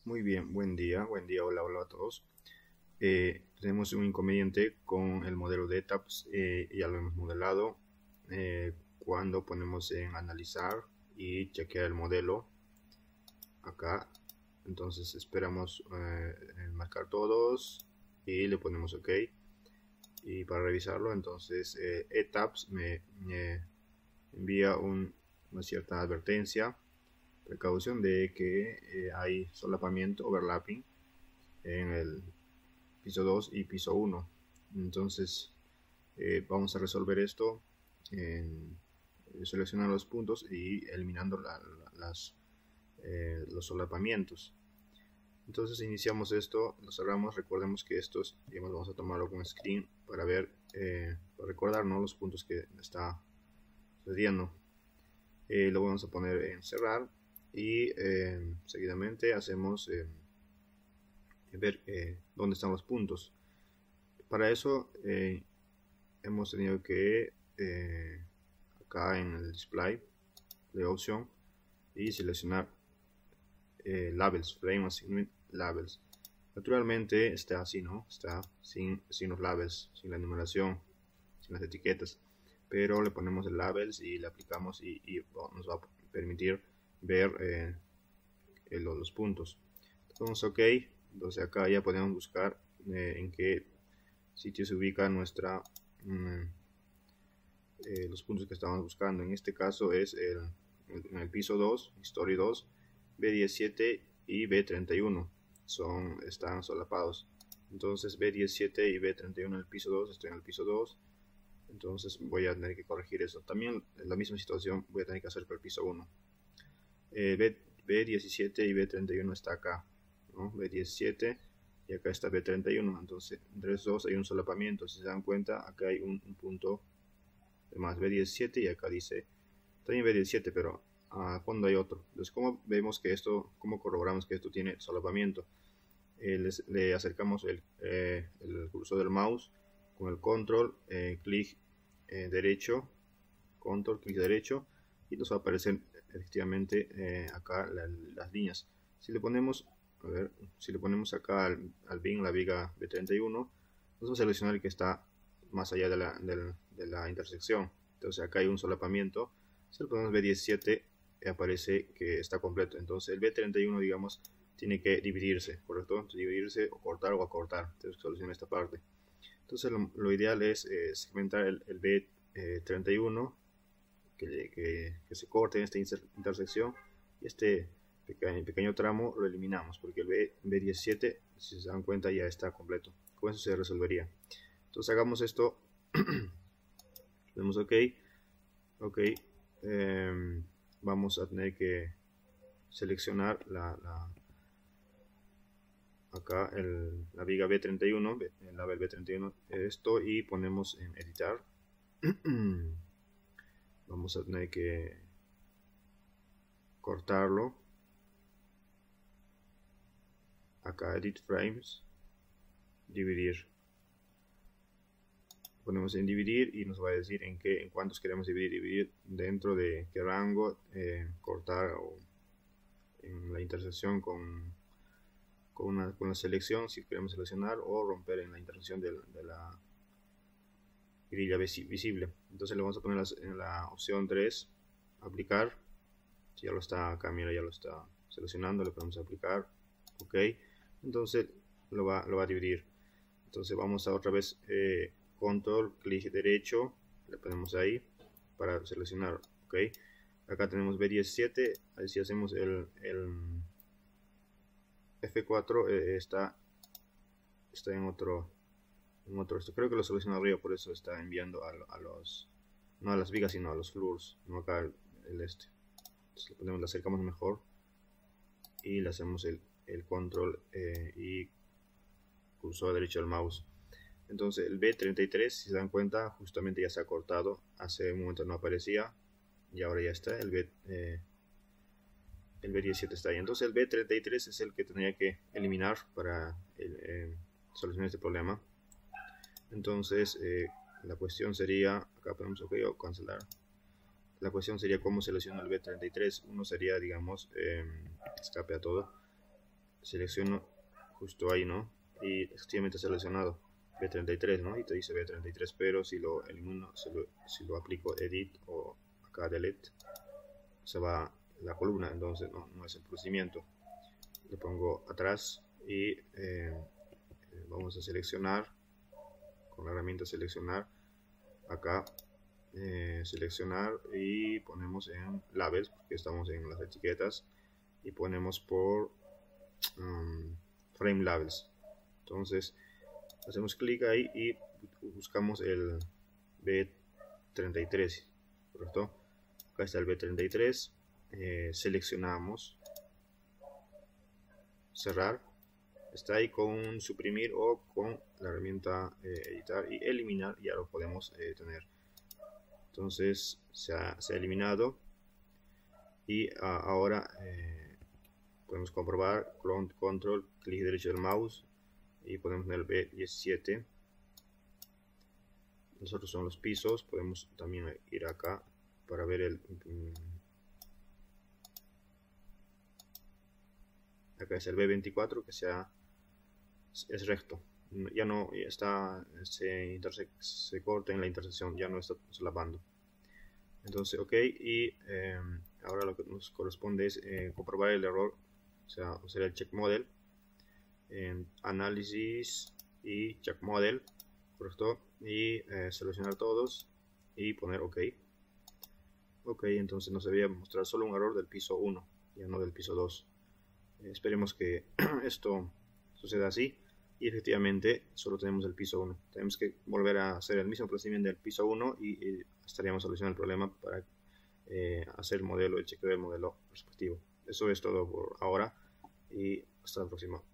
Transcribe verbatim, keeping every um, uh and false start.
Muy bien, buen día, buen día, hola, hola a todos. Eh, tenemos un inconveniente con el modelo de etapas, eh, ya lo hemos modelado. Eh, cuando ponemos en analizar y chequear el modelo acá, entonces esperamos eh, en marcar todos y le ponemos OK. Y para revisarlo, entonces eh, etaps me, me envía un, una cierta advertencia, precaución de que eh, hay solapamiento, overlapping en el piso dos y piso uno. Entonces eh, vamos a resolver esto en, eh, seleccionando los puntos y eliminando la, la, las, eh, los solapamientos. Entonces iniciamos esto, lo cerramos. Recordemos que estos, digamos, vamos a tomarlo con screen para ver, eh, para recordar, ¿no?, los puntos que está sucediendo. Eh, lo vamos a poner en cerrar y eh, seguidamente hacemos eh, ver eh, dónde están los puntos. Para eso eh, hemos tenido que eh, acá en el display de opción y seleccionar eh, labels, frame assignment labels. Naturalmente está así, ¿no? Está sin, sin los labels, sin la numeración, sin las etiquetas, pero le ponemos el labels y le aplicamos y, y bueno, nos va a permitir ver eh, los, los puntos. Entonces OK, entonces acá ya podemos buscar eh, en qué sitio se ubica nuestra mm, eh, los puntos que estamos buscando. En este caso es el, el, en el piso dos, Story dos, B diecisiete y B treinta y uno son, están solapados. Entonces B diecisiete y B treinta y uno en el piso dos, estoy en el piso dos. Entonces voy a tener que corregir eso. También en la misma situación voy a tener que hacer para el piso uno. Eh, B, B diecisiete y B treinta y uno está acá, ¿no? B diecisiete y acá está B treinta y uno. Entonces entre los dos hay un solapamiento. Si se dan cuenta, acá hay un, un punto de más, B diecisiete, y acá dice también B diecisiete, pero a fondo hay otro. Entonces, ¿cómo vemos que esto, cómo corroboramos que esto tiene solapamiento? Eh, les, le acercamos el, eh, el cursor del mouse con el control, eh, clic eh, derecho, control, clic derecho, y nos va a aparecer efectivamente eh, acá la, las líneas. Si le ponemos, a ver, si le ponemos acá al, al bin la viga B treinta y uno, nos va a seleccionar el que está más allá de la, de, de la intersección. Entonces acá hay un solapamiento. Si le ponemos B diecisiete, aparece que está completo. Entonces el B treinta y uno, digamos, tiene que dividirse, ¿correcto? Entonces, dividirse o cortar o acortar. Tenemos que solucionar esta parte. Entonces lo, lo ideal es eh, segmentar el, el B treinta y uno, que, que, que se corte en esta intersección, y este pequeño, pequeño tramo lo eliminamos, porque el B, B diecisiete, si se dan cuenta, ya está completo. Con eso se resolvería. Entonces hagamos esto. Vemos OK. OK. Eh, vamos a tener que seleccionar la, la acá el, la viga B treinta y uno, el label B treinta y uno, esto, y ponemos en editar. Vamos a tener que cortarlo. Acá edit frames, dividir. Ponemos en dividir y nos va a decir en qué, en cuántos queremos dividir, dividir dentro de qué rango, eh, cortar o en la intersección con, con, una, con la selección, si queremos seleccionar, o romper en la intersección de, de la grilla visible. Entonces le vamos a poner en la opción tres, aplicar. Si ya lo está acá, mira, ya lo está seleccionando, le podemos aplicar. OK. Entonces lo va, lo va a dividir. Entonces vamos a otra vez eh, control, clic derecho, le ponemos ahí para seleccionar. OK. Acá tenemos B diecisiete. Ahí si hacemos el, el F cuatro, eh, está, está en otro, en otro. Esto creo que lo selecciona arriba, por eso está enviando a, a los, no a las vigas, sino a los floors, no acá el, el este. Entonces le ponemos, le acercamos mejor y le hacemos el, el control eh, y cursor derecho del mouse. Entonces el B treinta y tres, si se dan cuenta, justamente ya se ha cortado. Hace un momento no aparecía y ahora ya está. El B, eh, el B diecisiete está ahí. Entonces el B treinta y tres es el que tendría que eliminar para el, eh, solucionar este problema. Entonces eh, la cuestión sería, acá ponemos OK o cancelar. La cuestión sería cómo seleccionar el B treinta y tres. Uno sería, digamos, eh, escape a todo. selecciono justo ahí, ¿no? Y efectivamente seleccionado B treinta y tres, ¿no? Y te dice B treinta y tres, pero si lo elimino, si lo, si lo aplico edit o acá delete, se va la columna, entonces no, no es el procedimiento. Le pongo atrás y eh, vamos a seleccionar con la herramienta seleccionar acá, eh, seleccionar y ponemos en labels, porque estamos en las etiquetas, y ponemos por um, frame labels. Entonces hacemos clic ahí y buscamos el B treinta y tres, ¿correcto? Acá está el B treinta y tres, eh, seleccionamos, cerrar, está ahí con suprimir o con la herramienta eh, editar y eliminar, ya lo podemos eh, tener. Entonces se ha, se ha eliminado y uh, ahora eh, podemos comprobar control, clic derecho del mouse y podemos tener el B diecisiete. Nosotros son los pisos, podemos también ir acá para ver el um, acá es el B veinticuatro, que sea es recto, ya no ya está, se, se corta en la intersección, ya no está solapando. Entonces ok, y eh, ahora lo que nos corresponde es eh, comprobar el error, o sea, usar el check model en análisis y check model, correcto, y eh, seleccionar todos y poner ok. Ok, entonces nos debía mostrar solo un error del piso uno, ya no del piso dos. Eh, esperemos que esto suceda así, y efectivamente solo tenemos el piso uno. Tenemos que volver a hacer el mismo procedimiento del piso uno y, y estaríamos solucionando el problema para eh, hacer el modelo, el chequeo del modelo respectivo. Eso es todo por ahora y hasta la próxima.